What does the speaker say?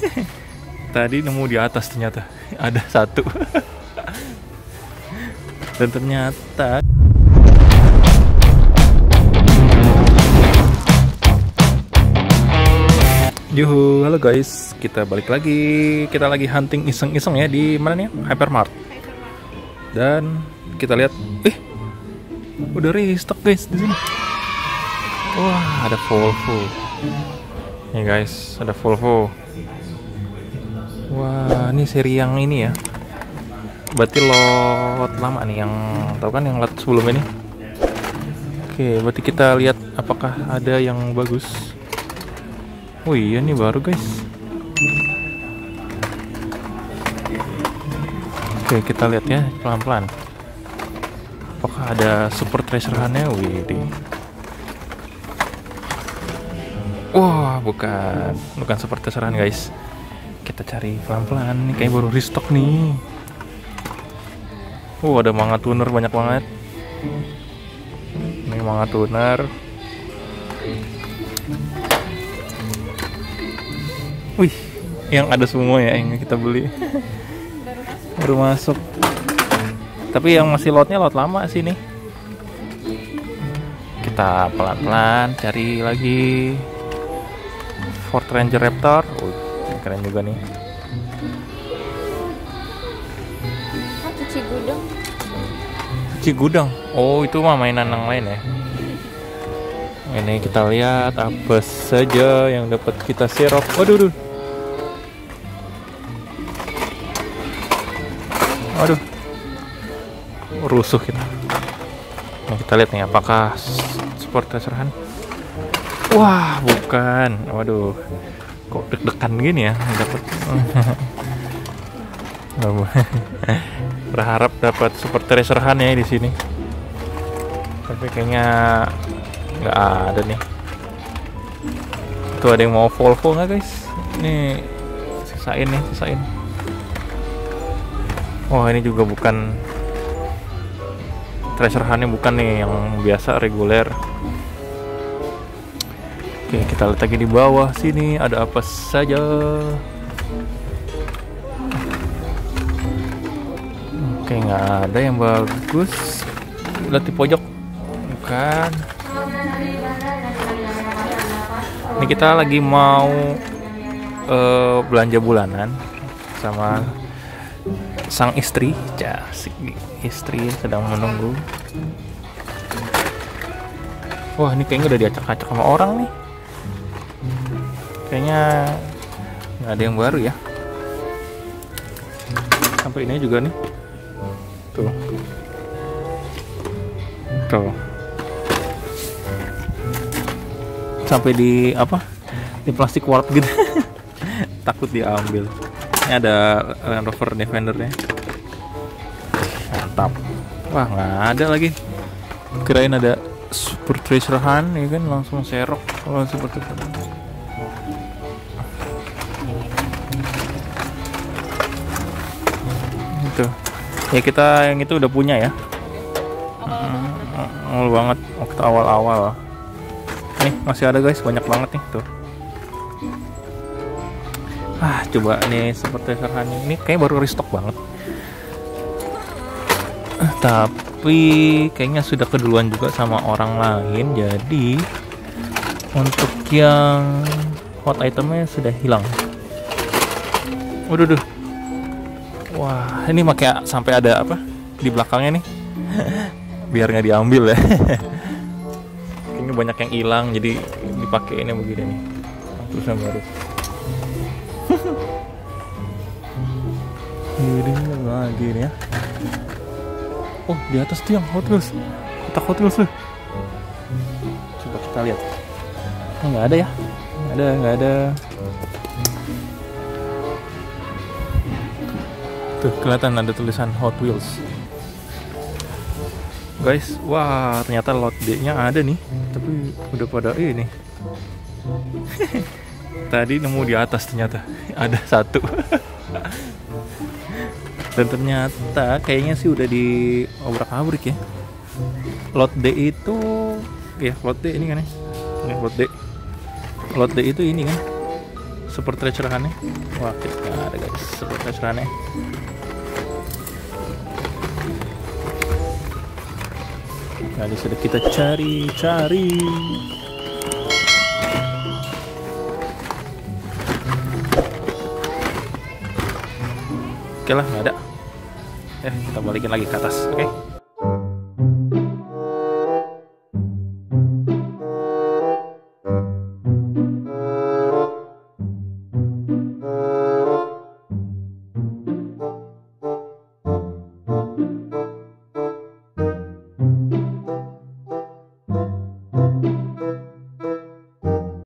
Tadi nemu di atas ternyata ada satu. Dan ternyata Yuhu, halo guys, kita balik lagi. Kita lagi hunting iseng-iseng ya di mana nih? Hypermart. Dan kita lihat, udah restock guys di sini. Wah, ada Volvo. Nih guys, ada Volvo. Wah, ini seri yang ini ya. Berarti lot lama nih, yang tahu kan yang lot sebelum ini. Oke, berarti kita lihat apakah ada yang bagus. Oh iya, ini baru guys. Oke, kita lihat ya pelan-pelan. Apakah ada super treasure-nya? Wih, wah, bukan super treasure-an guys. Kita cari pelan-pelan. Ini kayak baru restock nih. Ada manga tuner banyak banget. Ini manga tuner. Wih, yang ada semua ya yang kita beli. Baru masuk. Tapi yang masih lotnya lot lama sih nih. Kita pelan-pelan cari lagi Ford Ranger Raptor. Keren juga nih. Cigudang. Oh, itu mah mainan yang lain ya. Ini kita lihat apa saja yang dapat kita serok. Waduh. Rusuh kita. Nah, kita lihat nih apakah sport treasure-an. Wah, bukan. Waduh. Kok deg-degan gini ya dapat. Berharap dapat super treasure-an ya di sini. Tapi kayaknya nggak ada nih. Tuh ada yang mau Volvo nggak guys? Nih sisain. Wah, ini juga bukan treasure-nya, bukan nih yang biasa reguler. Oke, kita lihat lagi di bawah sini ada apa saja. Oke, nggak ada yang bagus. Lihat di pojok, bukan. Ini kita lagi mau belanja bulanan sama sang istri. Istri sedang menunggu. Wah, ini kayaknya udah diacak-acak sama orang nih. Kayaknya nggak ada yang baru ya. Sampai ini juga nih. Tuh. Sampai di plastik wrap gitu. Takut diambil. Ini ada Land Rover Defender-nya. Mantap. Wah, nggak ada lagi. Kirain ada super treasure-an, ya kan, langsung serok. Oh, super treasure. Itu. Ya, kita yang itu udah punya ya. Awal banget waktu awal-awal. Nih masih ada guys, banyak banget nih tuh. Coba nih seperti treasure-an ini kayak baru restock banget. Tapi kayaknya sudah keduluan juga sama orang lain, jadi untuk yang hot itemnya sudah hilang. Waduh. Wah, ini pakai sampai ada apa di belakangnya nih. Biar nggak diambil ya. Ini banyak yang hilang, jadi dipakai ini begini nih. Terus yang baru. Ini lagi nih ya. Oh, di atas tuh yang Hot Wheels. Kotak Hot Wheels tuh. Coba kita lihat. Oh, nggak ada ya? Nggak ada. Tuh, kelihatan ada tulisan Hot Wheels. Guys, wah, ternyata lot D-nya ada nih. Tapi udah pada ini. Tadi nemu di atas ternyata ada satu. Dan ternyata kayaknya sih udah di obrak-abrik ya. Lot D itu ya, lot D ini kan ya. Ini lot D. Lot D itu ini kan super treasure-annya. Wah, kita nggak ada guys super treasure-annya. Nah, ini sudah kita cari. Oke lah, nggak ada. Kita balikin lagi ke atas, oke?